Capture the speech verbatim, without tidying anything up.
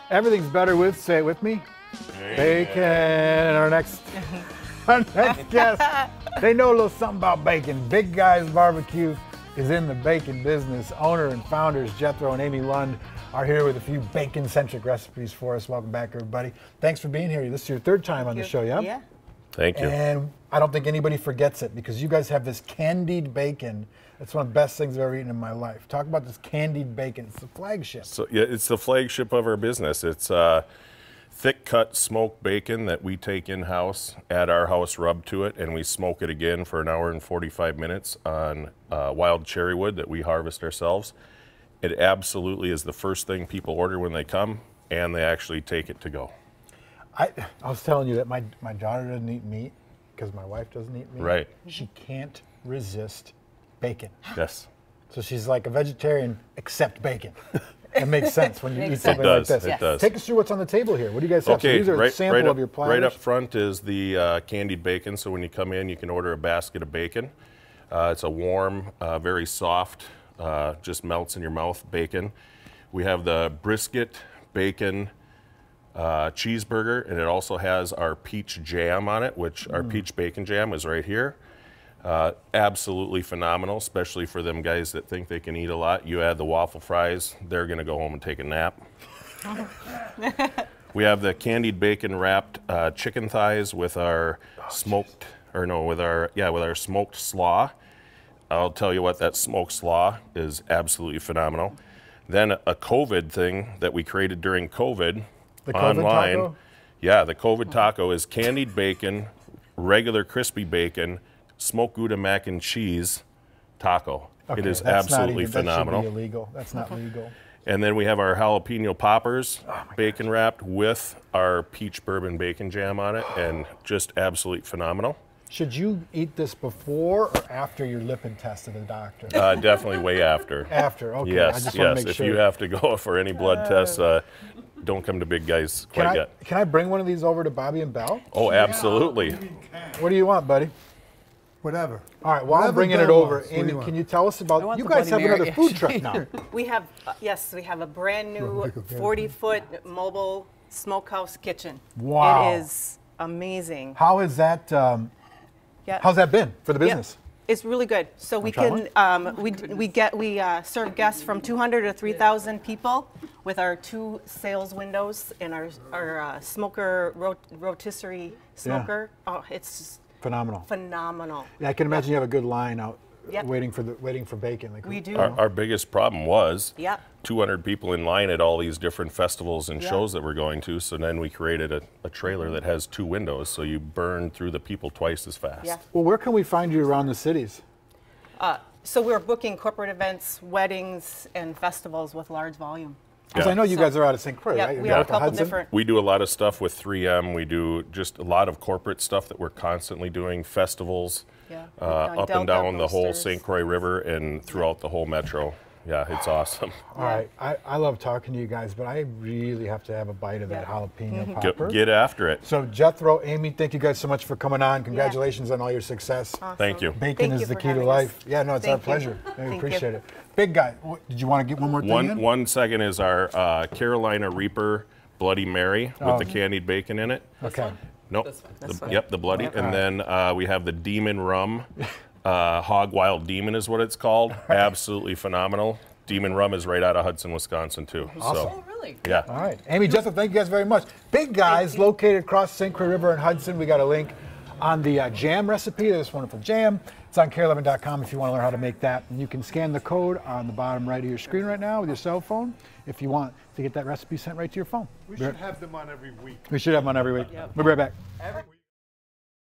Everything's better with, say it with me, bacon. And our next, our next guest, they know a little something about bacon. Big Guys Barbecue is in the bacon business. Owner and founders Jethro and Amy Lund are here with a few bacon-centric recipes for us. Welcome back, everybody. Thanks for being here. This is your third time Thank on you. the show, yeah? Yeah. Thank you. And I don't think anybody forgets it because you guys have this candied bacon. It's one of the best things I've ever eaten in my life. Talk about this candied bacon. It's the flagship. So yeah, it's the flagship of our business. It's uh, thick cut smoked bacon that we take in-house, add our house rub to it, and we smoke it again for an hour and forty-five minutes on uh, wild cherry wood that we harvest ourselves. It absolutely is the first thing people order when they come, and they actually take it to go. I, I was telling you that my, my daughter doesn't eat meat because my wife doesn't eat meat. Right. She can't resist bacon. Yes. So she's like a vegetarian except bacon. It makes sense when you eat Makes something sense. like this. It does, it does. Take us through what's on the table here. What do you guys have? Okay, So these are right, a sample right up, of your platters. right up front is the uh, candied bacon. So when you come in, you can order a basket of bacon. Uh, it's a warm, uh, very soft, uh, just melts in your mouth bacon. We have the brisket bacon uh, cheeseburger, and it also has our peach jam on it, which mm. our peach bacon jam is right here. Uh, absolutely phenomenal, especially for them guys that think they can eat a lot. You add the waffle fries, they're gonna go home and take a nap. We have the candied bacon wrapped uh, chicken thighs with our oh, smoked, geez. or no, with our, yeah, with our smoked slaw. I'll tell you what, that smoked slaw is absolutely phenomenal. Then a COVID thing that we created during COVID, the COVID online. Taco? Yeah, the COVID taco is candied bacon, regular crispy bacon, smoked Gouda mac and cheese taco. Okay, it is that's absolutely not even, phenomenal. That should be illegal. That's not legal. And then we have our jalapeno poppers, oh bacon gosh. wrapped with our peach bourbon bacon jam on it, and just absolutely phenomenal. Should you eat this before or after your lipid test of the doctor? Uh, definitely way after. After, okay. Yes, I just want yes. to make If sure. you have to go for any blood tests, uh, don't come to Big Guys quite can I, yet. Can I bring one of these over to Bobby and Belle? Oh, absolutely. What do you want, buddy? Whatever. All right, while I'm Whatever bringing Belle it over, wants. What do Amy, you want? can you tell us about, want you the guys have Bloody another Mary, food actually. truck now. We have, uh, yes, we have a brand new forty foot mobile smokehouse kitchen. Wow. It is amazing. How has that, um, Yeah. how's that been for the business? Yeah. It's really good. So we try can, um, we, we get, we uh, serve guests from two hundred to three thousand people with our two sales windows and our, our uh, smoker, rot rotisserie smoker. Yeah. Oh, it's Phenomenal. phenomenal. Yeah, I can imagine you have a good line out Yep. waiting for the waiting for bacon. Like, We do. Our, our biggest problem was Yeah. two hundred people in line at all these different festivals and Yeah. shows that we're going to. So then we created a, a trailer that has two windows, so you burn through the people twice as fast. Yeah. Well, where can we find you around the cities? Uh, so we're booking corporate events, weddings, and festivals with large volume. Because Yeah. I know you So- guys are out of Saint Croix, Yeah, right? You're we out have a at the couple Hudson? different. We do a lot of stuff with three M. We do just a lot of corporate stuff that we're constantly doing, festivals, Yeah, we've uh, done up and Delta down the whole posters. Saint Croix River and throughout the whole metro. Yeah, it's awesome. All right, I, I love talking to you guys, but I really have to have a bite of that Yeah. jalapeno Get, popper. get after it. So Jethro, Amy, thank you guys so much for coming on. Congratulations on all your success. Awesome. Thank you. Bacon Thank is you the for key to having life. us. Yeah, no, it's Thank our you. pleasure. I Thank you. appreciate it. Big guy, what, did you want to get one more thing One in? one second is our uh, Carolina Reaper Bloody Mary with Oh. the candied bacon in it. Okay. Nope. This one. The- This one. Yep, the bloody. All And right. then uh, we have the Demon Rum. Uh, Hog Wild Demon is what it's called. Absolutely phenomenal. Demon Rum is right out of Hudson, Wisconsin, too. Awesome. So, Oh, really? yeah. All right. Amy, Jethro, thank you guys very much. Big Guys, located across Saint Croix River and Hudson. We got a link on the uh, jam recipe, this wonderful jam. It's on kare eleven dot com if you want to learn how to make that. And you can scan the code on the bottom right of your screen right now with your cell phone if you want to get that recipe sent right to your phone. We should have them on every week. We should have them on every week. Yep. We'll be right back. Every